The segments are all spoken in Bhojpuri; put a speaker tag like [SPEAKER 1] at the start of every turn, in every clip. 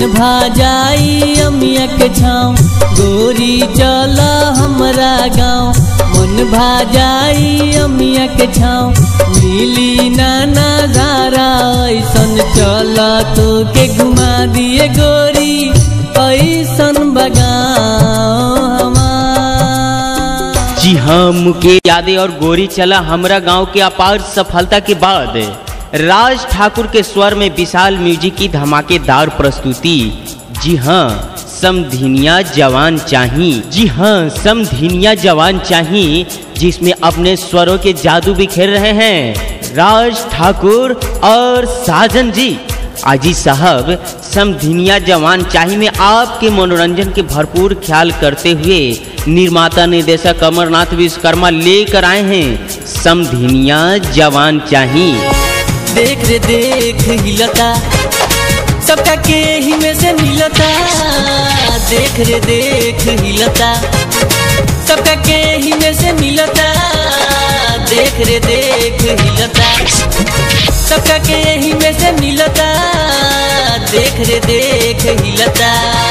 [SPEAKER 1] मन भाजाई अमिया के छाँव, गोरी चला हमरा गाँव। मन भाजाई अमिया के छाँव, मिली ना नजारा ऐसन, चला तो के घुमा दिए गोरी ऐसन बगाओ हमार।
[SPEAKER 2] जी हाँ, मुकेश यादव और गोरी चला हमरा गांव के अपार सफलता के बाद राज ठाकुर के स्वर में विशाल म्यूजिक की धमाकेदार प्रस्तुति। जी हाँ, समधिनिया जवान चाही। जी हाँ, समधिनिया जवान चाही, जिसमें अपने स्वरों के जादू बिखेर रहे हैं राज ठाकुर और साजन जी। आजी साहब, समधिनिया जवान चाही में आपके मनोरंजन के भरपूर ख्याल करते हुए निर्माता निर्देशक अमरनाथ विश्वकर्मा लेकर आए हैं समधिनिया जवान चाही।
[SPEAKER 1] देख रे देख हिलता, सबका के ही में से मिलता। देख रे देख हिलता, सबका के ही में से मिलता। देख रे देख हिलता, सबका के ही में से मिलता। देख रे देख हिलता।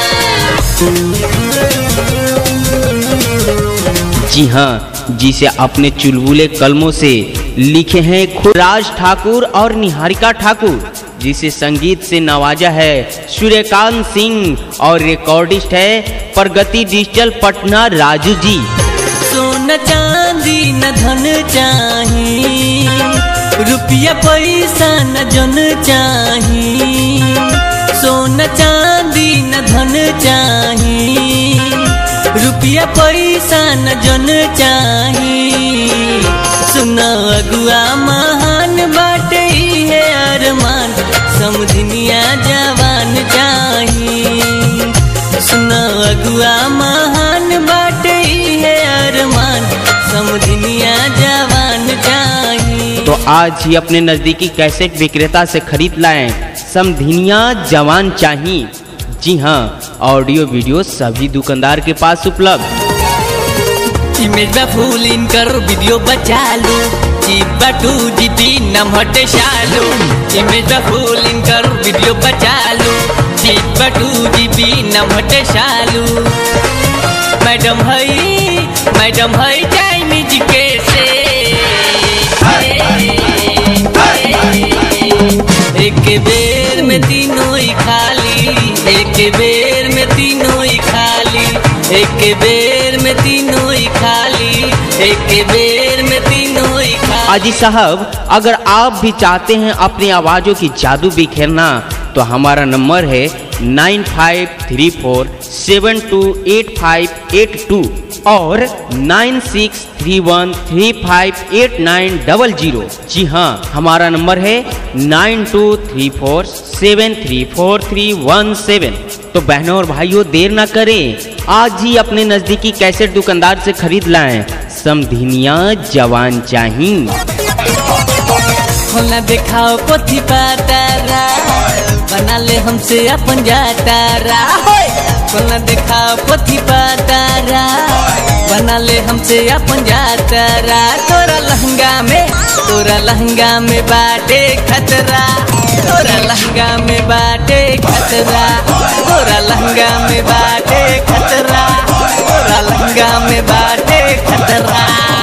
[SPEAKER 2] जी हाँ, जिसे अपने चुलबुले कलमों से लिखे हैं खुद राज ठाकुर और निहारिका ठाकुर, जिसे संगीत से नवाजा है सूर्यकांत सिंह और रिकॉर्डिस्ट है प्रगति डिजिटल पटना राजू जी।
[SPEAKER 1] सोना चांदी न धन चाही, रुपया पैसा न जन चाही। सोना चांदी न धन चाही, रुपया पैसा न जन चाही। सुना अगुआ महान बाटे है अरमान, समधिनिया जवान चाही। सुना अगुआ महान बाटे है अरमान, समधिनिया जवान चाही।
[SPEAKER 2] तो आज ही अपने नजदीकी कैसेट विक्रेता से खरीद लाएं समधिनिया जवान चाही। जी हाँ, ऑडियो वीडियो सभी दुकानदार के पास उपलब्ध।
[SPEAKER 1] इमेज में फुल इन कर वीडियो बचा लो, चिपा 2GB नम हटे शालो। इमेज में फुल इन कर वीडियो बचा लो, चिपा 2GB नम हटे शालो। मैडम है चाइनीज के से एक बेर में तीनों ही खाली, एक बेर में तीनों ही खाली। एक बेर में तीनों ही खाली, एक बेर में तीनों ही खाली।
[SPEAKER 2] आजी साहब, अगर आप भी चाहते हैं अपनी आवाजों की जादू बिखेरना, तो हमारा नंबर है 9534728582 और 9631358900। जी हाँ, हमारा नंबर है 9234734317। तो बहनों और भाइयों, देर ना करें, आज ही अपने नजदीकी कैसेट दुकानदार से खरीद लाएं समधिनिया जवान चाही।
[SPEAKER 1] खोला दिखाओ पोथी पातारा, बना ले हमसे अपन जातारा। खोला दिखाओ पोथी पातारा, बना ले हमसे अपन जातारा। तोरा लहंगा में बाटे खतरा, तोरा लहंगा में बाटे खतरा। तोरा लहंगा में बाटे खतरा, तोरा लहंगा में बाटे खतरा।